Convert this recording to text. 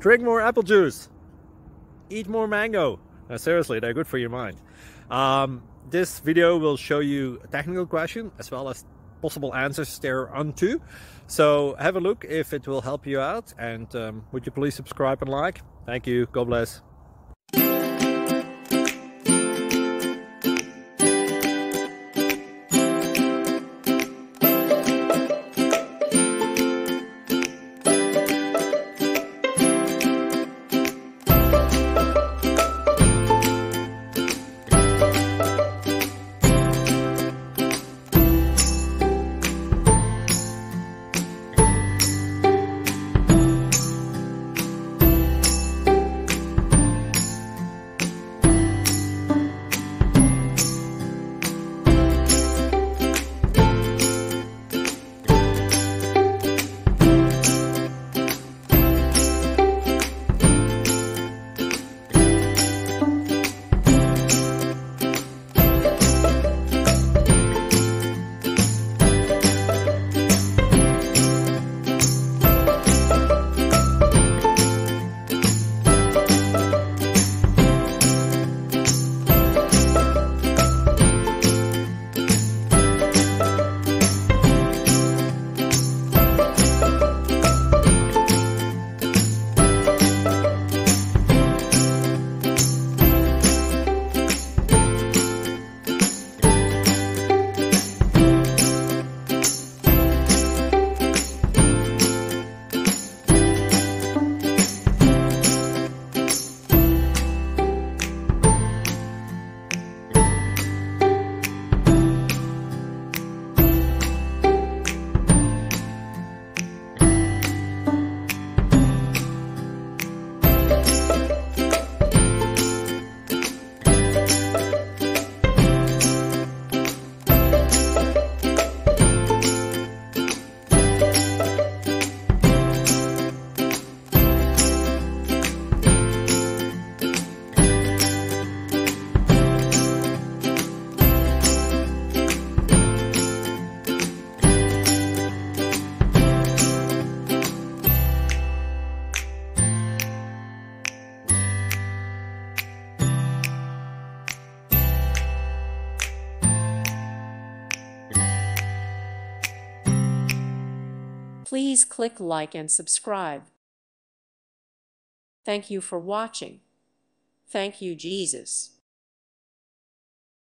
Drink more apple juice. Eat more mango. No, seriously, they're good for your mind. This video will show you a technical question as well as possible answers thereunto. So have a look if it will help you out, and would you please subscribe and like? Thank you. God bless. Please click like and subscribe. Thank you for watching. Thank you, Jesus.